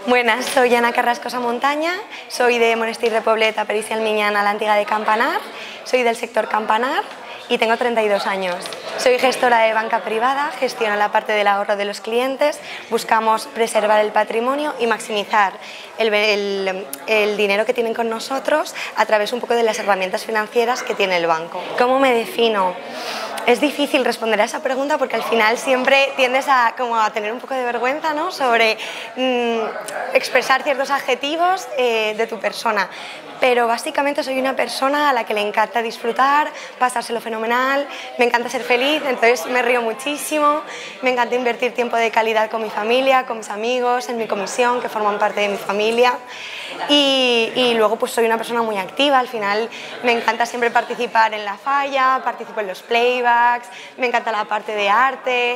Buenas, soy Ana Carrascosa Montaña, soy de Monestir de Poblet, a Peris i Alminyana, la Antiga de Campanar, soy del sector Campanar y tengo 32 años. Soy gestora de banca privada, gestiono la parte del ahorro de los clientes, buscamos preservar el patrimonio y maximizar el dinero que tienen con nosotros a través un poco de las herramientas financieras que tiene el banco. ¿Cómo me defino? Es difícil responder a esa pregunta porque al final siempre tiendes a tener un poco de vergüenza, ¿no?, sobre expresar ciertos adjetivos de tu persona. Pero básicamente soy una persona a la que le encanta disfrutar, pasárselo fenomenal, me encanta ser feliz, entonces me río muchísimo, me encanta invertir tiempo de calidad con mi familia, con mis amigos, en mi comisión, que forman parte de mi familia. Y luego pues soy una persona muy activa, al final me encanta siempre participar en la falla, participo en los playbacks, me encanta la parte de arte.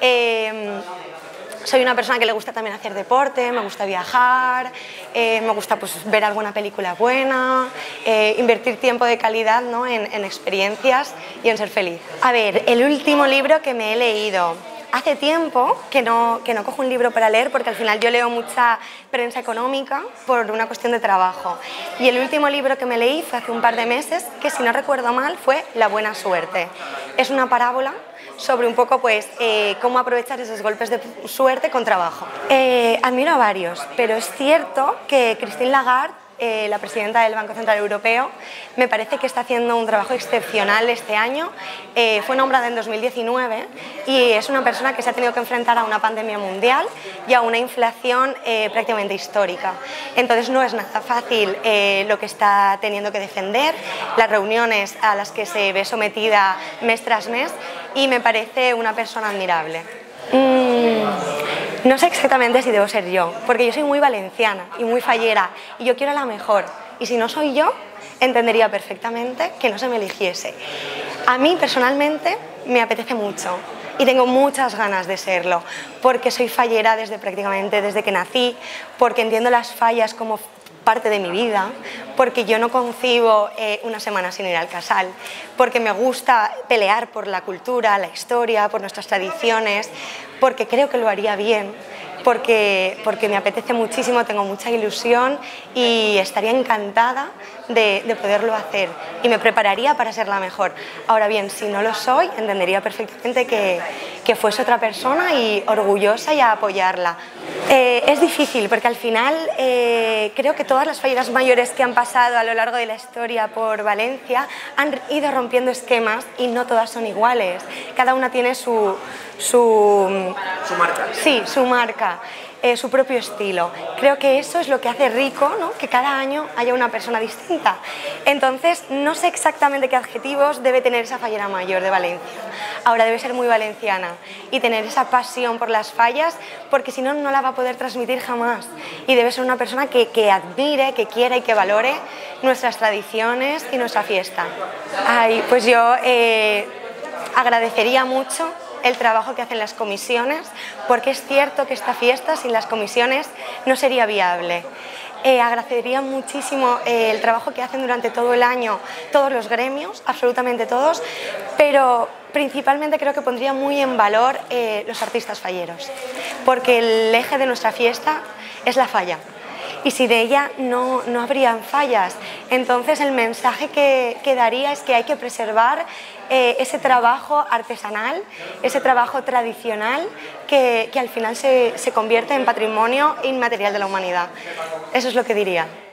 Soy una persona que le gusta también hacer deporte, me gusta viajar, me gusta pues ver alguna película buena, invertir tiempo de calidad, ¿no?, en experiencias y en ser feliz. A ver, el último libro que me he leído. Hace tiempo que no cojo un libro para leer porque al final yo leo mucha prensa económica por una cuestión de trabajo. Y el último libro que me leí fue hace un par de meses, que si no recuerdo mal fue La buena suerte. Es una parábola sobre un poco pues cómo aprovechar esos golpes de suerte con trabajo. Admiro a varios, pero es cierto que Christine Lagarde, la presidenta del Banco Central Europeo, me parece que está haciendo un trabajo excepcional este año. Fue nombrada en 2019 y es una persona que se ha tenido que enfrentar a una pandemia mundial y a una inflación prácticamente histórica. Entonces no es nada fácil lo que está teniendo que defender, las reuniones a las que se ve sometida mes tras mes, y me parece una persona admirable. No sé exactamente si debo ser yo, porque yo soy muy valenciana y muy fallera y yo quiero la mejor, y si no soy yo, entendería perfectamente que no se me eligiese. A mí personalmente me apetece mucho y tengo muchas ganas de serlo, porque soy fallera prácticamente desde que nací, porque entiendo las fallas como parte de mi vida, porque yo no concibo una semana sin ir al casal, porque me gusta pelear por la cultura, la historia, por nuestras tradiciones, porque creo que lo haría bien, porque me apetece muchísimo, tengo mucha ilusión y estaría encantada de poderlo hacer y me prepararía para ser la mejor. Ahora bien, si no lo soy, entendería perfectamente que fuese otra persona y orgullosa y a apoyarla. Es difícil porque al final creo que todas las falleras mayores que han pasado a lo largo de la historia por Valencia han ido rompiendo esquemas y no todas son iguales. Cada una tiene su marca. Sí, su marca, su propio estilo. Creo que eso es lo que hace rico, ¿no?, que cada año haya una persona distinta. Entonces, no sé exactamente qué adjetivos debe tener esa fallera mayor de Valencia. Ahora debe ser muy valenciana y tener esa pasión por las fallas, porque si no, no la va a poder transmitir jamás. Y debe ser una persona que admire, que quiera y que valore nuestras tradiciones y nuestra fiesta. Ay, pues yo agradecería mucho el trabajo que hacen las comisiones, porque es cierto que esta fiesta sin las comisiones no sería viable. Agradecería muchísimo el trabajo que hacen durante todo el año todos los gremios, absolutamente todos, pero principalmente creo que pondría muy en valor los artistas falleros, porque el eje de nuestra fiesta es la falla. Y si de ella no habrían fallas. Entonces el mensaje que daría es que hay que preservar ese trabajo artesanal, ese trabajo tradicional que al final se convierte en patrimonio inmaterial de la humanidad. Eso es lo que diría.